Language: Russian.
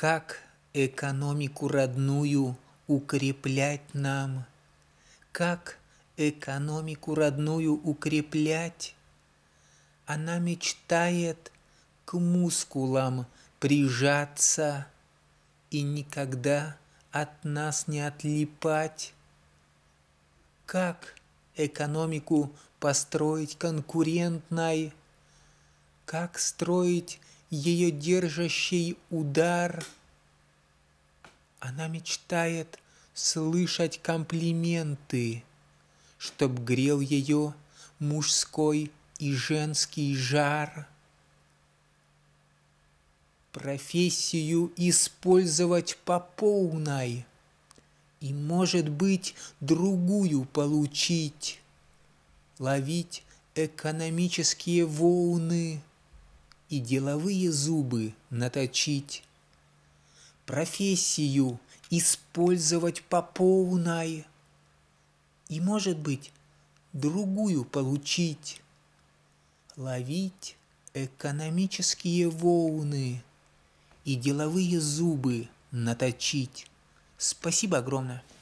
Как экономику родную укреплять нам? Как экономику родную укреплять? Она мечтает к мускулам прижаться и никогда от нас не отлипать. Как экономику построить конкурентной? Как строить ее держащий удар? Она мечтает слышать комплименты, чтоб грел ее мужской и женский жар. Профессию использовать по полной и, может быть, другую получить, ловить экономические волны и деловые зубы наточить. Профессию использовать по полной и, может быть, другую получить, ловить экономические волны и деловые зубы наточить. Спасибо огромное.